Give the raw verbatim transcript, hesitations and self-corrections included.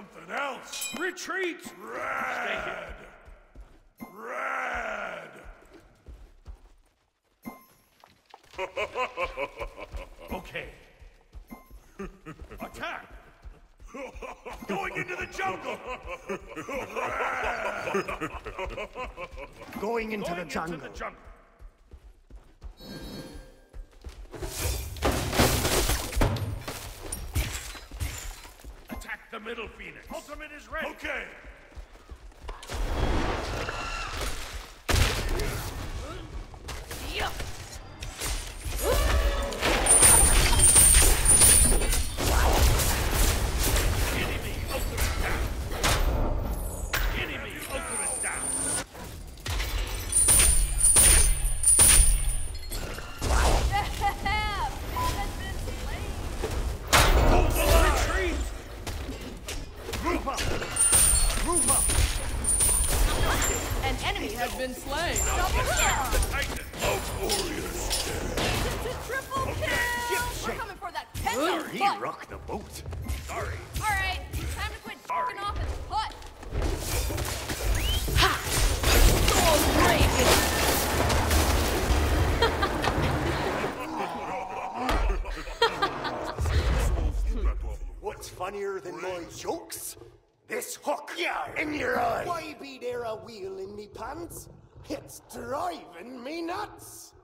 something else. Retreat! Red! Red! Okay. Attack! Going into the jungle! Going into Going the jungle. Into the jungle. Attack the middle phoenix. Ultimate is ready. Okay. Yeah. Enemy ultimate down. Enemy ultimate down. Hold the retreat. Group up! Group up! An enemy has been slain. Double kill. Titan. Glorious. It's a triple kill. We're coming for that pencil He butt. rocked the boat. Sorry. All right, time to quit fucking off and putt. What's funnier than my jokes? This hook in your eye. Why be there a wheel in me pants? It's driving me nuts.